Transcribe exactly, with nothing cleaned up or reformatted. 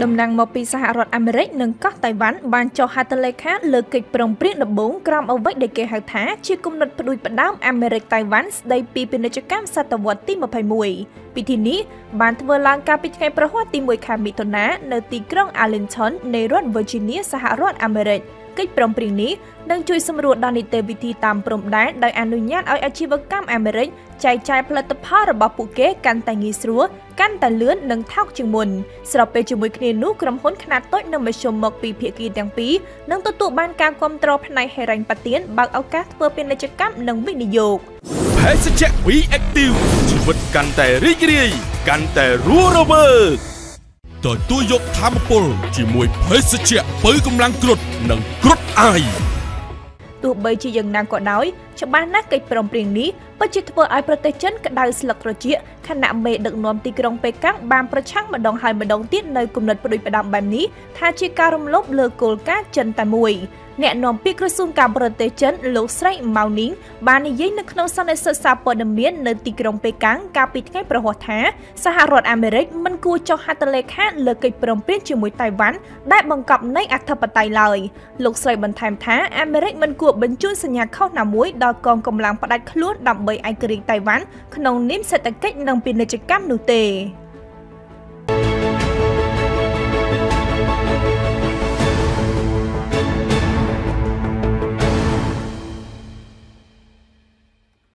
Đầm năng một piសហរដ្ឋអាមេរិកនិងកោះតៃវ៉ាន់បានចុះហត្ថលេខាលើកិច្ចព្រមព្រៀងដំបូងក្រោមអ្វីដែលគេហៅថាជាគំនិតផ្ដួចផ្ដើមអាមេរិកតៃវ៉ាន់ស្ដីពីពាណិជ្ជកម្មសតវត្សទីម្ភៃមួយពិធីនេះបានធ្វើឡើងកាលពីថ្ងៃប្រហ័សទីមួយខែមិថុនានៅទីក្រុង Arlington នៃរដ្ឋ Virginia សហរដ្ឋអាមេរិកកិច្ចព្រមព្រៀងនេះនឹងជួយសម្រួលដល់នីតិវិធីតាមព្រំដែនដោយអនុញ្ញាតឲ្យអាជីវកម្មអាមេរិកចែកចាយផលិតផលរបស់ពួកគេកាន់តែងាយស្រួលកាន់តែលឿននិងថោកជាងមុនស្របពេលជាមួយគ្នានោះក្រុមហ៊ុនខ្នាតតូចនិងមធ្យមមកពីភាគីទាំងពីរនឹងទទួលបានការគាំទ្រផ្នែកហិរញ្ញប្បទានបើកឱកាសធ្វើពាណិជ្ជកម្មនិងវិនិយោគភេសជ្ជៈ វី Active ជីវិតកាន់តែរីករាយកាន់តែរស់រវើកទទួលយកធម៌ពលជាមួយភេសជ្ជៈបើកម្លាំងគ្រុឌនិងគ្រុឌអាយទោះបីជាយ៉ាងណាក៏ដោយច្បាស់ណាស់កិច្ចព្រមព្រៀងនេះពិតជាធ្វើឲ្យប្រទេសចិនក្តៅស្លឹកត្រចៀកខណៈមេដឹកនាំទីក្រុងប៉េកាំងបានប្រឆាំងម្ដងហើយម្ដងទៀតនៅគំនិតផ្ដួចផ្ដើមបែបនេះថាជាការរំលោភលើគោលការណ៍ចិនតែមួយអ្នកនាំពាក្យក្រសួងការបរទេសចិនលោកស្រីម៉ៅនីងបាននិយាយនៅក្នុងសន្និសីទសារព័ត៌មាននៅទីក្រុងប៉េកាំងកាលពីថ្ងៃប្រហ័សថាសហរដ្ឋអាមេរិកមិនគួរចុះហត្ថលេខាលើកិច្ចព្រមព្រៀងជាមួយតៃវ៉ាន់ដែលបង្កប់នៃអធិបតេយ្យឡើយលោកស្រីបន្ថែមថាអាមេរិកមិនគួរបញ្ជូនសញ្ញាខុសណាមួយដល់កងកម្លាំងផ្ដាច់ខ្លួនដើម្បីឯករាជ្យតៃវ៉ាន់ក្នុងនាមសេដ្ឋកិច្ចនិងពាណិជ្ជកម្មនោះទេ